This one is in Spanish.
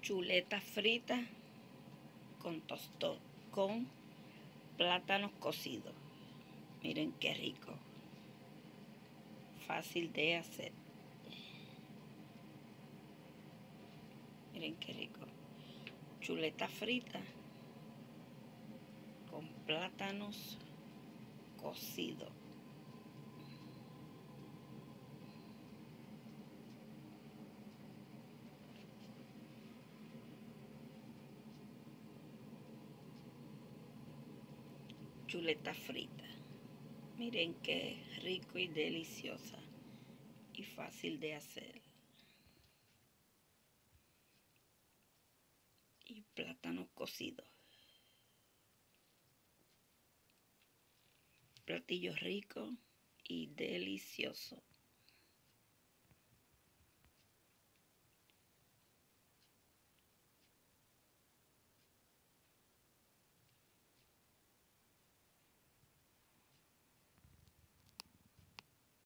chuleta frita con tostón, con plátanos cocidos. Miren qué rico. Fácil de hacer. Miren qué rico. Chuleta frita con plátanos cocidos. Chuleta frita. Miren qué rico y deliciosa y fácil de hacer. Y plátanos cocidos. Platillo rico y delicioso.